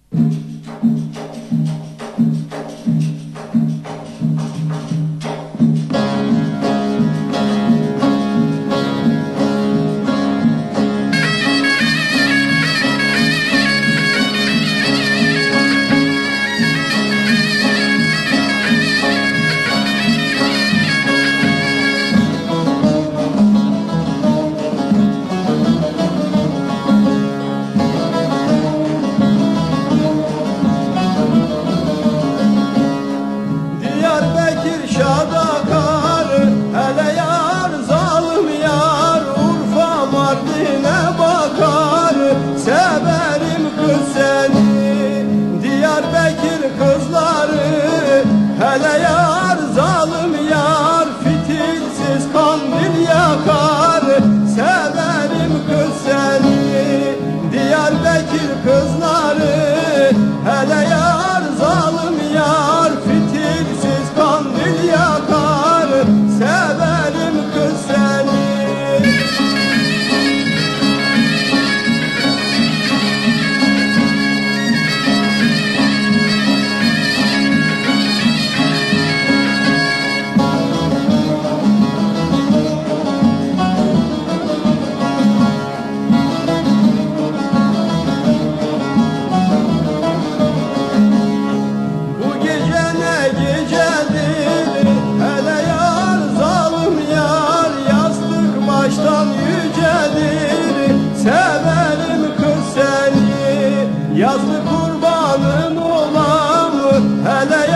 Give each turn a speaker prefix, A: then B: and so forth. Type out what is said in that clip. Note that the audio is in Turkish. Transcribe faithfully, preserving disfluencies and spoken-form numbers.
A: Kürşad akar, hele yar zalim yar, Urfa Mardin'e bakar, severim kız seni. Diyarbakır kızları, hele yar zalim yar, fitilsiz kandil yakar, severim kız seni. Diyarbakır kızları, hele yar zalim yar, fitilsiz kandil yakar, severim kız seni. Bu gece ne gecedir, hele yar zalim yar, yastık baştan yücedir, severim kız seni. Yazlı kurbanın olam, hele